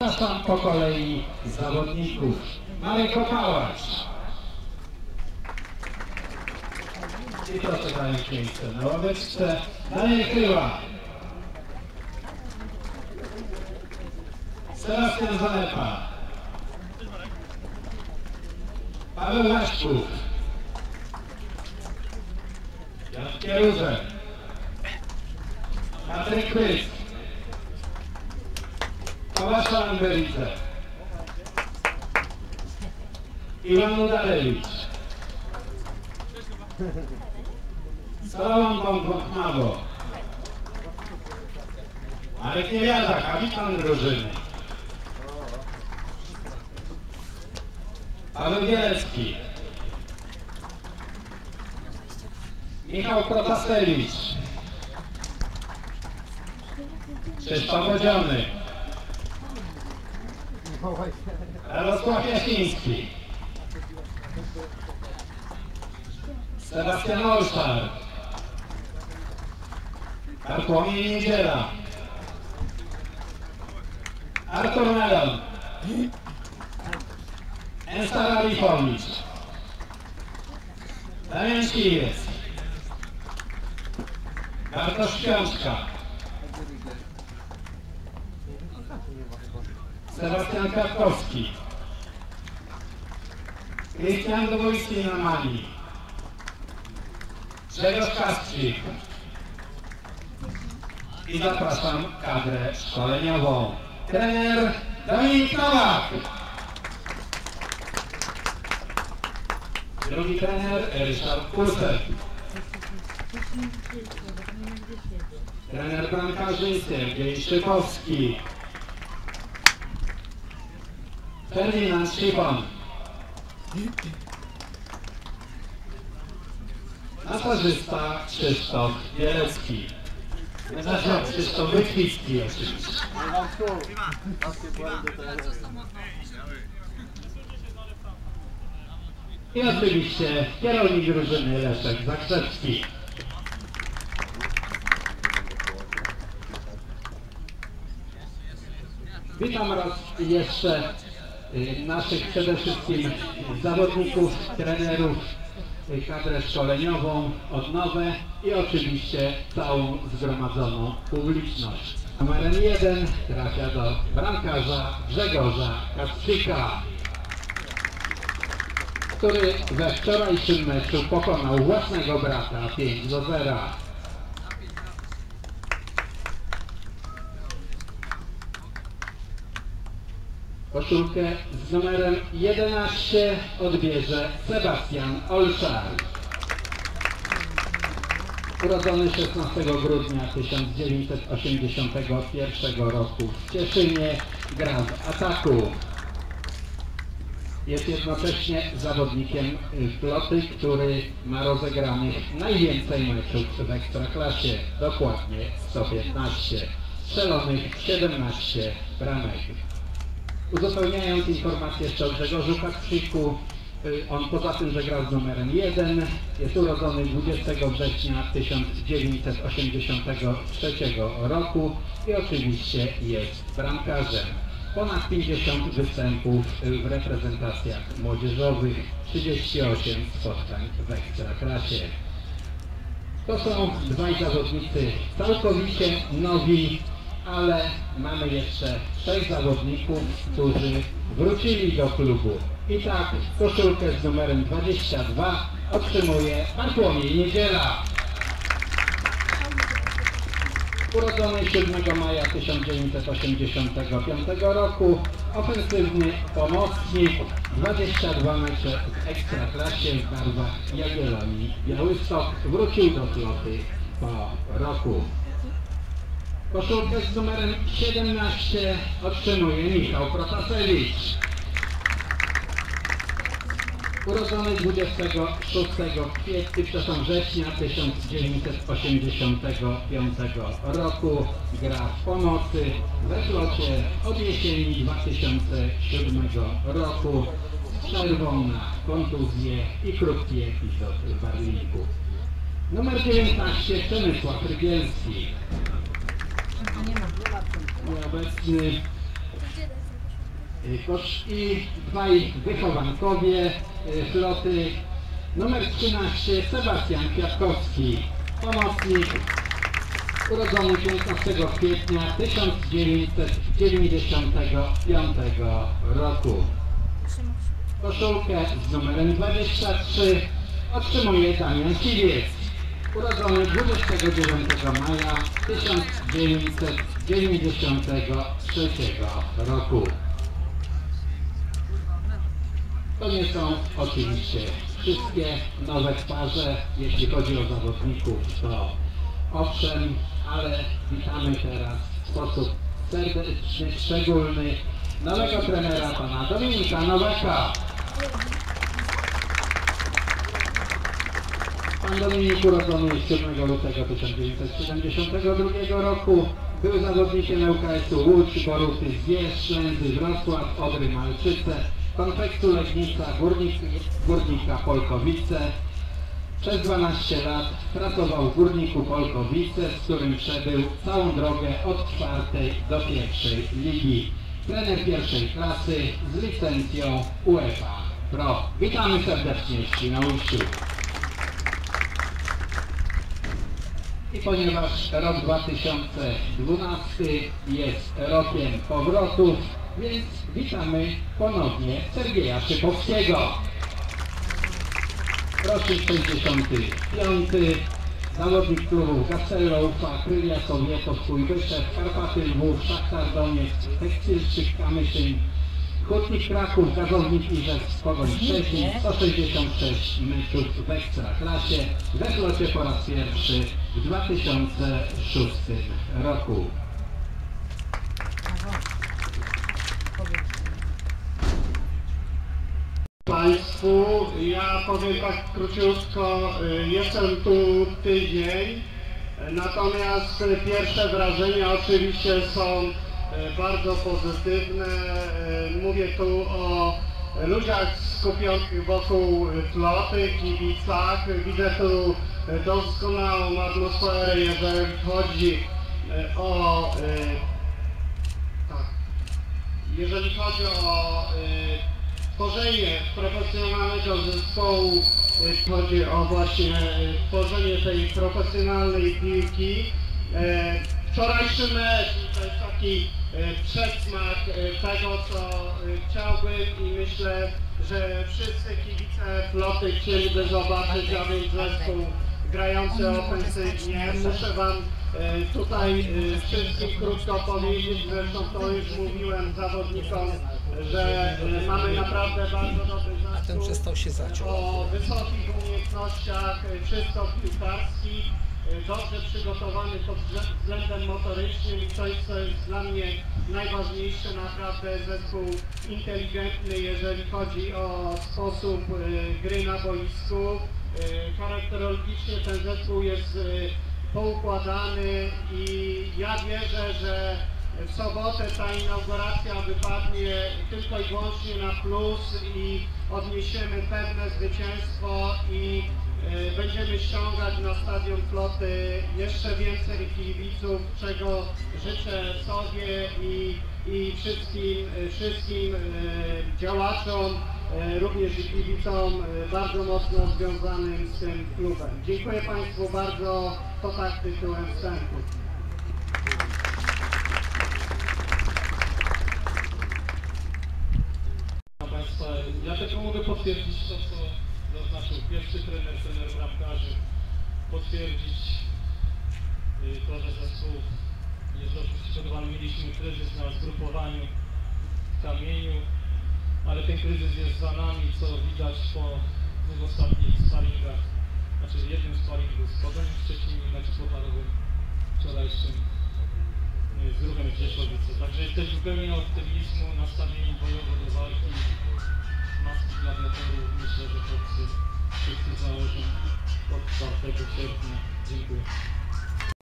Zapraszam po kolei zawodników. Marek Kopałacz. I proszę zająć miejsce na ławeczce. Daniel Kryła. Sebastian Zalepa. Paweł Łaszczuk. Jan Kieruzel. Patryk Kryst. Tomasz Lamberidze. Iwan Udarewicz. Salomon Bąk-Mawo. Marek Niewiada, kapitan drużyny. Paweł Bielecki. Michał Protasewicz. Krzysztof Odziony. Jarosław Jasiński. Sebastian Olszar. Bartłomiej Niedziela. Artur Melon. Ensar Arifowicz. Damian Siwiec. Bartosz Świączka. Sebastian Karkowski. Krystian Dwójski na Mani. Grzegorz Kastrzyk. I zapraszam kadrę szkoleniową. Trener Dominik Nowak. Drugi trener Ryszard Kursek. Trener bramkarzy Sergiej Szczypowski. Ferdynand Szybon. Masażysta Krzysztof Bielecki. Krzysztof Wykwicki oczywiście. I oczywiście kierownik drużyny Leszek Zakrzewski. Witam raz jeszcze naszych przede wszystkim zawodników, trenerów, kadrę szkoleniową, odnowę i oczywiście całą zgromadzoną publiczność. Numerem 1 trafia do bramkarza Grzegorza Kastrzyka, który we wczorajszym meczu pokonał własnego brata 5-0. Koszulkę z numerem 11 odbierze Sebastian Olszar. Urodzony 16 grudnia 1981 roku w Cieszynie, gra w ataku. Jest jednocześnie zawodnikiem floty, który ma rozegranych najwięcej meczów w Ekstraklasie, dokładnie 115, strzelonych 17 bramek. Uzupełniając informację jeszcze o Grzegorzu Kastrzyku, on poza tym, że grał z numerem 1, jest urodzony 20 września 1983 roku i oczywiście jest bramkarzem. Ponad 50 występów w reprezentacjach młodzieżowych, 38 spotkań w Ekstraklasie. To są dwaj zawodnicy całkowicie nowi, ale mamy jeszcze 6 zawodników, którzy wrócili do klubu. I tak koszulkę z numerem 22 otrzymuje Bartłomiej Niedziela. Urodzony 7 maja 1985 roku, ofensywny pomocnik, 22 mecze w Ekstraklasie w barwach Jagiellonii Białystok, wrócił do floty po roku. Koszulkę z numerem 17 otrzymuje Michał Protasewicz. Urodzony 26 września 1985 roku, gra w pomocy we flocie od jesieni 2007 roku z przerwą na kontuzję i krótki epizod w Barliku. Numer 19 Przemysław Rygielski. Nieobecny. I dwaj wychowankowie floty. Numer 13 Sebastian Kwiatkowski, pomocnik, urodzony 15 kwietnia 1995 roku. Koszulkę z numerem 23 otrzymuje Damian Kiwiec, urodzony 29 maja 1993 roku. To nie są oczywiście wszystkie nowe twarze, jeśli chodzi o zawodników, to owszem, ale witamy teraz w sposób serdeczny, szczególny nowego trenera, pana Dominika Nowaka. Pan Dominik urodzony 7 lutego 1972 roku, był zawodnikiem ŁKS-u Łódź, Boruty Zbierz, Ślęzy, Wrocław, Odry Malczyce, Konfektu Legnica, Górnika Polkowice. Przez 12 lat pracował w Górniku Polkowice, z którym przebył całą drogę od 4. do 1. ligi. Trener pierwszej klasy z licencją UEFA Pro. Witamy serdecznie w Świnoujściu. I ponieważ rok 2012 jest rokiem powrotów, więc witamy ponownie Sergieja Szypowskiego. Rocznik 65, zawodnik klubów Gacello, Ufa, Krylia Sowietow, Kujbyszew, Karpaty Lwów, Szachtar Donieck, Tekstilczyk Kamyszyn, Hutnik Kraków, Gazownik Iżew, Pogoń Szczecin, 166 meczów w Ekstraklasie, we flocie po raz pierwszy w 2006 roku. Państwu, ja powiem tak króciutko, jestem tu tydzień, natomiast pierwsze wrażenia oczywiście są bardzo pozytywne. Mówię tu o ludziach skupionych wokół floty, kibicach. Widzę tu doskonałą atmosferę, jeżeli chodzi o tworzenie profesjonalnego zespołu, chodzi o właśnie tworzenie tej profesjonalnej piłki. Wczorajszy mecz to jest taki przedsmak tego, co chciałbym i myślę, że wszyscy kibice floty chcieliby zobaczyć, a więc zespół grający ofensywnie. Muszę Wam tutaj wszystkim krótko powiedzieć, zresztą to już mówiłem zawodnikom, że mamy naprawdę bardzo dobry zespół o wysokich umiejętnościach czysto piłkarskich, dobrze przygotowany pod względem motorycznym i coś, co jest dla mnie najważniejsze, naprawdę zespół inteligentny, jeżeli chodzi o sposób gry na boisku. Charakterologicznie ten zespół jest poukładany i ja wierzę, że w sobotę ta inauguracja wypadnie tylko i wyłącznie na plus i odniesiemy pewne zwycięstwo i będziemy ściągać na stadion floty jeszcze więcej kibiców, czego życzę sobie i wszystkim działaczom, również i kibicom bardzo mocno związanym z tym klubem. Dziękuję Państwu bardzo, to tak tytułem wstępu. Państwa, ja tylko mogę potwierdzić to, co zaznaczył pierwszy trener bramkarzy, potwierdzić to, że zespół jest dobrze przygotowany. Mieliśmy kryzys na zgrupowaniu w Kamieniu, ale ten kryzys jest za nami, co widać po dwóch ostatnich sparingach, znaczy jednym sparingu z Pogoniem Szczecinie, meczu pucharowym wczorajszym z Ruchem Rzeszowice. Także jesteśmy w pełni optymizmu, nastawieni bojowo do walki. Maski gladiatorów myślę, że wszyscy założą od 4 sierpnia. Dziękuję.